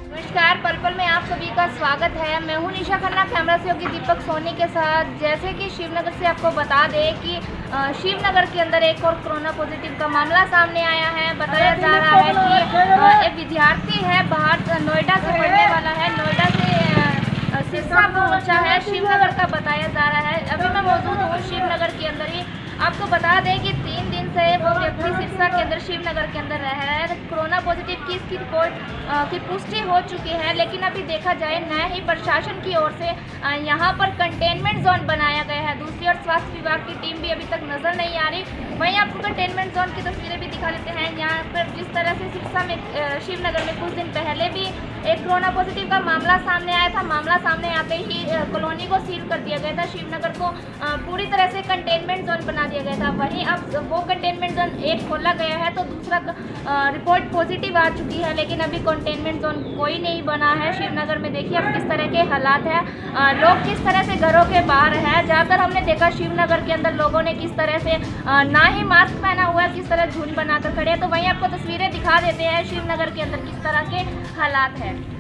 नमस्कार, पल पल में आप सभी का स्वागत है। मैं हूं निशा खन्ना, कैमरा सहयोगी दीपक सोनी के साथ। जैसे कि शिवनगर से आपको बता दें कि शिवनगर के अंदर एक और कोरोना पॉजिटिव का मामला सामने आया है। बताया जा रहा है कि एक विद्यार्थी है, बाहर नोएडा से पढ़ने वाला है, नोएडा से सिरसा पहुंचा है, शिवनगर का बताया जा रहा है। अभी मैं मौजूद हूँ शिवनगर के अंदर ही। आपको बता दें कि 3 दिन से वो व्यक्ति सिरसा के अंदर शिवनगर के अंदर रह रहा है। कोरोना पॉजिटिव की इसकी रिपोर्ट की पुष्टि हो चुकी है, लेकिन अभी देखा जाए नया ही प्रशासन की ओर से यहाँ पर कंटेनमेंट जोन बनाया गया है। दूसरी ओर स्वास्थ्य विभाग की टीम भी अभी तक नज़र नहीं आ रही। वहीं आपको कंटेनमेंट जोन की तस्वीरें भी दिखा देते हैं। यहाँ पर जिस तरह से सिरसा में शिवनगर में कुछ दिन पहले भी एक कोरोना पॉजिटिव का मामला सामने आया था। मामला सामने आते ही कॉलोनी को सील कर दिया गया था, शिवनगर को पूरी तरह से कंटेनमेंट जोन बना दिया गया था। वहीं अब वो कंटेनमेंट जोन एक खोला गया है तो दूसरा रिपोर्ट पॉजिटिव आ चुकी है, लेकिन अभी कंटेनमेंट जोन कोई नहीं बना है शिवनगर में। देखिए अब किस तरह के हालात हैं, लोग किस तरह से घरों के बाहर हैं। ज़्यादातर हमने देखा शिवनगर के अंदर लोगों ने किस तरह से ना ही मास्क पहना हुआ है, किस तरह झुंड बनाकर खड़े हैं। तो वहीं आपको तस्वीरें दिखा देते हैं शिवनगर के अंदर किस तरह के हालात हैं।